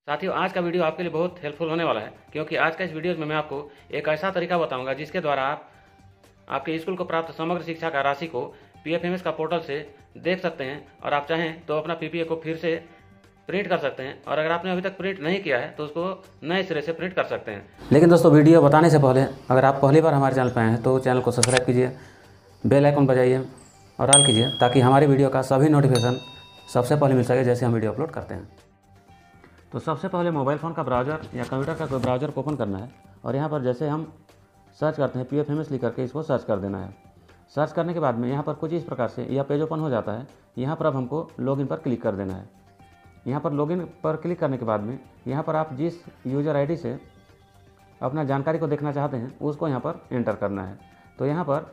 साथियों, आज का वीडियो आपके लिए बहुत हेल्पफुल होने वाला है, क्योंकि आज का इस वीडियो में मैं आपको एक ऐसा तरीका बताऊंगा जिसके द्वारा आप आपके स्कूल को प्राप्त समग्र शिक्षा का राशि को पीएफएमएस का पोर्टल से देख सकते हैं और आप चाहें तो अपना पीपीए को फिर से प्रिंट कर सकते हैं। और अगर आपने अभी तक प्रिंट नहीं किया है तो उसको नए सिरे से प्रिंट कर सकते हैं। लेकिन दोस्तों, वीडियो बताने से पहले अगर आप पहली बार हमारे चैनल पर आए हैं तो चैनल को सब्सक्राइब कीजिए, बेल आइकन बजाइए और ऑल कीजिए, ताकि हमारी वीडियो का सभी नोटिफिकेशन सबसे पहले मिल सके जैसे हम वीडियो अपलोड करते हैं। तो सबसे पहले मोबाइल फ़ोन का ब्राउज़र या कंप्यूटर का कोई ब्राउज़र को ओपन करना है और यहाँ पर जैसे हम सर्च करते हैं पीएफएमएस लिख करके इसको सर्च कर देना है। सर्च करने के बाद में यहाँ पर कुछ इस प्रकार से यह पेज ओपन हो जाता है। यहाँ पर अब हमको लॉगिन पर क्लिक कर देना है। यहाँ पर लॉगिन पर क्लिक करने के बाद में यहाँ पर आप जिस यूज़र आईडी से अपना जानकारी को देखना चाहते हैं उसको यहाँ पर एंटर करना है। तो यहाँ पर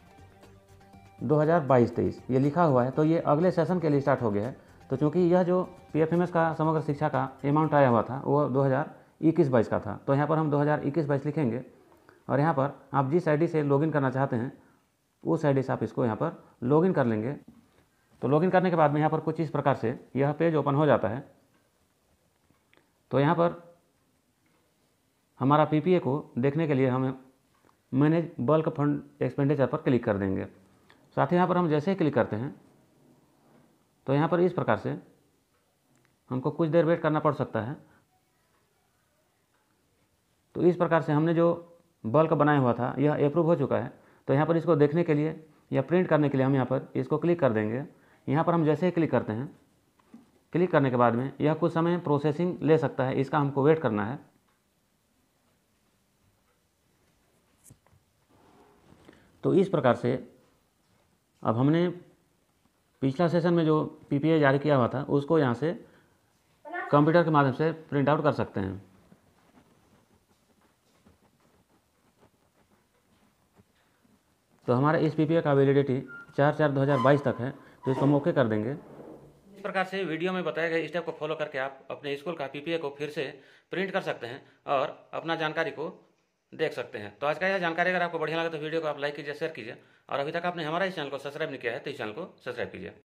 2022-23 ये लिखा हुआ है, तो ये अगले सेशन के लिए स्टार्ट हो गया है। तो चूँकि यह जो पीएफएमएस का समग्र शिक्षा का अमाउंट आया हुआ था वो 2021-22 का था, तो यहाँ पर हम 2021-22 लिखेंगे और यहाँ पर आप जिस आईडी से लॉगिन करना चाहते हैं उस आईडी से आप इसको यहाँ पर लॉगिन कर लेंगे। तो लॉगिन करने के बाद में यहाँ पर कुछ इस प्रकार से यह पेज ओपन हो जाता है। तो यहाँ पर हमारा पीपीए को देखने के लिए हम मैनेज बल्क फंड एक्सपेंडिचर पर क्लिक कर देंगे। साथ ही यहाँ पर हम जैसे ही क्लिक करते हैं तो यहाँ पर इस प्रकार से हमको कुछ देर वेट करना पड़ सकता है। तो इस प्रकार से हमने जो बल्क बनाया हुआ था यह अप्रूव हो चुका है। तो यहाँ पर इसको देखने के लिए या प्रिंट करने के लिए हम यहाँ पर इसको क्लिक कर देंगे। यहाँ पर हम जैसे ही क्लिक करते हैं, क्लिक करने के बाद में यह कुछ समय प्रोसेसिंग ले सकता है, इसका हमको वेट करना है। तो इस प्रकार से अब हमने पिछला सेशन में जो पीपीए जारी किया हुआ था उसको यहाँ से कंप्यूटर के माध्यम से प्रिंट आउट कर सकते हैं। तो हमारा इस पीपीए का वैलिडिटी 4/4/2022 तक है, तो इसको हम ओके कर देंगे। इस प्रकार से वीडियो में बताए गए स्टेप को फॉलो करके आप अपने स्कूल का पीपीए को फिर से प्रिंट कर सकते हैं और अपना जानकारी को देख सकते हैं। तो आज का यह जानकारी अगर आपको बढ़िया लगे तो वीडियो को आप लाइक कीजिए, शेयर कीजिए और अभी तक आपने हमारा इस चैनल को सब्सक्राइब नहीं किया है तो इस चैनल को सब्सक्राइब कीजिए।